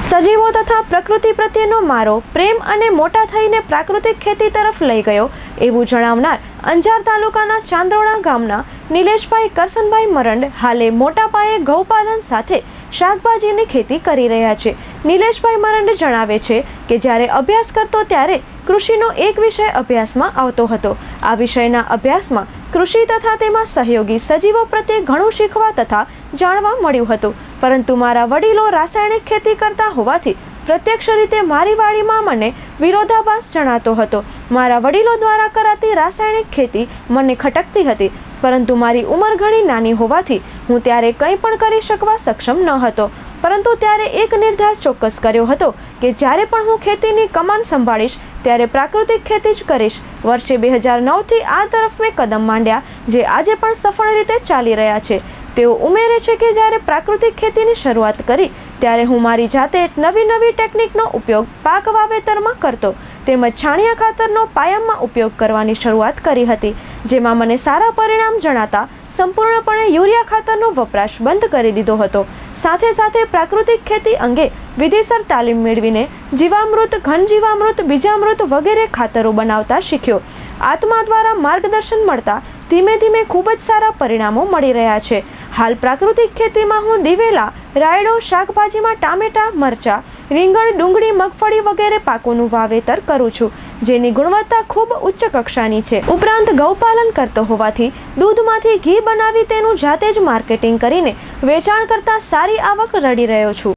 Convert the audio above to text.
સજીવો તથા પ્રકૃતિ પ્રત્યેનો મારો પ્રેમ અને મોટા થઈને પ્રાકૃતિક ખેતી તરફ લઈ ગયો એવું જણાવનાર અંજાર તાલુકાના ચાંદોડા ગામના નિલેશભાઈ કરસનભાઈ મરંડ હાલે મોટા પાયે ગૌપાલન સાથે શાકભાજીની ખેતી કરી રહ્યા છે। નિલેશભાઈ મરંડ જણાવે છે કે જ્યારે અભ્યાસ કરતો ત્યારે કૃષિનો એક વિષય અભ્યાસમાં આવતો હતો। આ વિષયના અભ્યાસમાં કૃષિ તથા તેમાં સહયોગી સજીવો પ્રત્યે ઘણું શીખવા તથા જાણવા મળ્યું હતું, પરંતુ મારા વડીલો રાસાયણિક ખેતી કરતા હોવાથી પ્રત્યક્ષ રીતે મારી વાડીમાં મને વિરોધાભાસ જણાતો હતો। મારા વડીલો દ્વારા કરાતી રાસાયણિક ખેતી મને ખટકતી હતી, પરંતુ મારી ઉંમર ઘણી નાની હોવાથી હું ત્યારે કંઈ પણ કરી શકવા સક્ષમ ન હતો, પરંતુ ત્યારે એક નિર્ધાર ચોક્કસ કર્યો હતો કે જ્યારે પણ હું ખેતીની કમાન સંભાળીશ ત્યારે પ્રાકૃતિક ખેતી જ કરીશ। વર્ષે 2009થી આ તરફ મેં કદમ માંડ્યા, જે આજે પણ સફળ રીતે ચાલી રહ્યા છે। તેઓ ઉમેરે છે કે જ્યારે પ્રાકૃતિક ખેતીની શરૂઆત કરી ત્યારે હું મારી જાતે નવી ટેકનિકનો ઉપયોગ પાક વાવેતરમાં કરતો, તેમજ છાણિયા ખાતરનો પાયામાં ઉપયોગ કરવાની શરૂઆત કરી હતી, જેમાં મને સારા પરિણામ જણાતા સંપૂર્ણપણે યુરિયા ખાતરનો વપરાશ બંધ કરી દીધો હતો। સાથે સાથે પ્રાકૃતિક ખેતી અંગે વિધિસર તાલીમ મેળવીને જીવામૃત, ઘન જીવામૃત, બીજામૃત વગેરે ખાતરો બનાવતા શીખ્યો। આત્મા દ્વારા માર્ગદર્શન મળતા ધીમે ધીમે ખૂબ જ સારા પરિણામો મળી રહ્યા છે। હાલ પ્રાકૃતિક ખેતીમાં હું દિવેલા, રાયડો, શાકભાજીમાં ટામેટા, મરચા, રીંગણ, ડુંગળી, મગફળી વગેરે પાકોનું વાવેતર કરું છું, જેની ગુણવત્તા ખૂબ ઉચ્ચ કક્ષાની છે। ઉપરાંત ગૌપાલન કરતો હોવાથી દૂધમાંથી ઘી બનાવી તેનું જાતે જ માર્કેટિંગ કરીને વેચાણ કરતા સારી આવક રળી રહ્યો છું।